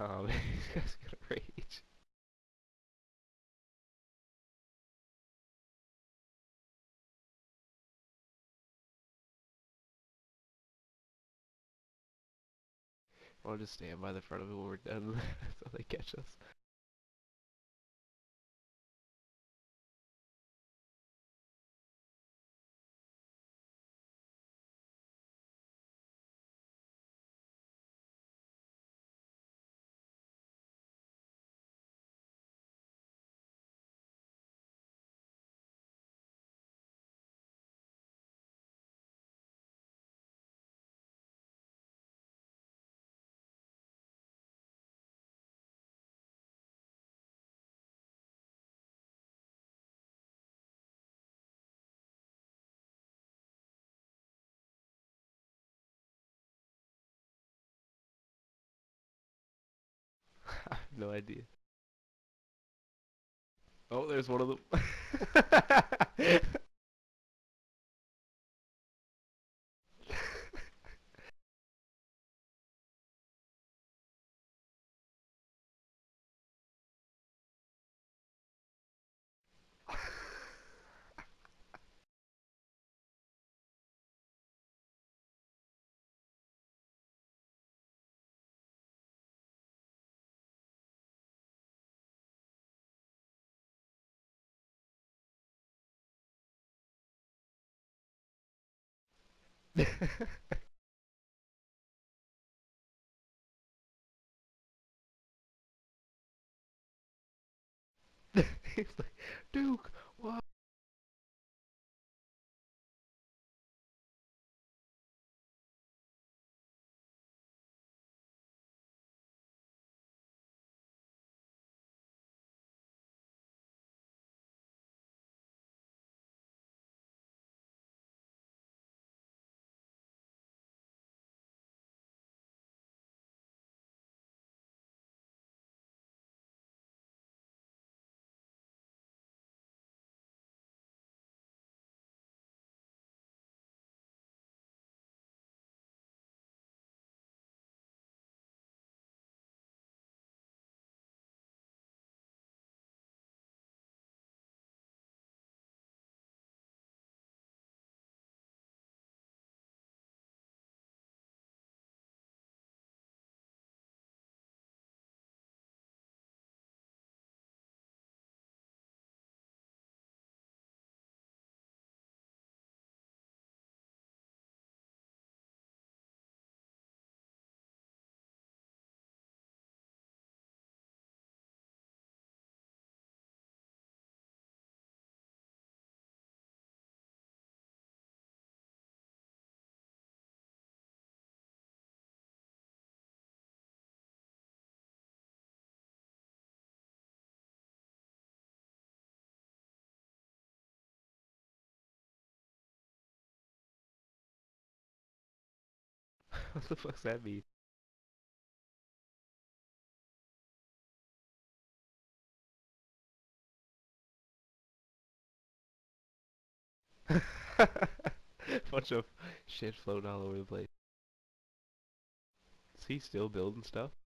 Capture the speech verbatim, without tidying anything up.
Oh, man, these guys gonna rage. I'll just stand by the front of it when we're done so they catch us. I have no idea. Oh, there's one of them. He's like, Duke, what? What the fuck's that mean? Bunch of shit floating all over the place. Is he still building stuff?